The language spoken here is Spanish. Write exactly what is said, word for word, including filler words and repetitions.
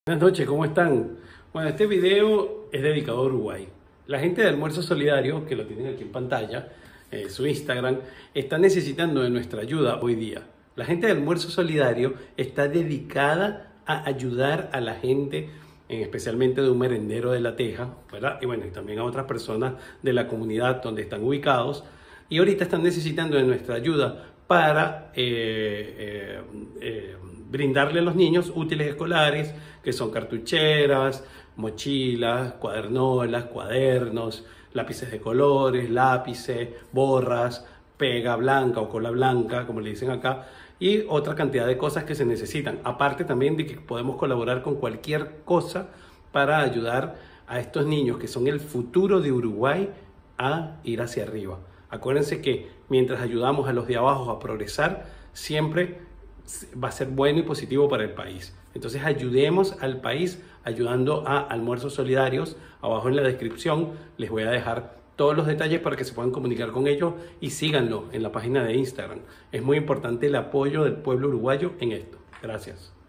Buenas noches, ¿cómo están? Bueno, este video es dedicado a Uruguay. La gente de Almuerzo Solidario, que lo tienen aquí en pantalla, eh, su Instagram, está necesitando de nuestra ayuda hoy día. La gente de Almuerzo Solidario está dedicada a ayudar a la gente, eh, especialmente de un merendero de La Teja, ¿verdad? Y bueno, y también a otras personas de la comunidad donde están ubicados. Y ahorita están necesitando de nuestra ayuda para eh, eh, eh, brindarle a los niños útiles escolares, que son cartucheras, mochilas, cuadernolas, cuadernos, lápices de colores, lápices, borras, pega blanca o cola blanca, como le dicen acá, y otra cantidad de cosas que se necesitan. Aparte también de que podemos colaborar con cualquier cosa para ayudar a estos niños que son el futuro de Uruguay a ir hacia arriba. Acuérdense que mientras ayudamos a los de abajo a progresar, siempre va a ser bueno y positivo para el país. Entonces ayudemos al país ayudando a Almuerzos Solidarios. Abajo en la descripción les voy a dejar todos los detalles para que se puedan comunicar con ellos y síganlo en la página de Instagram. Es muy importante el apoyo del pueblo uruguayo en esto. Gracias.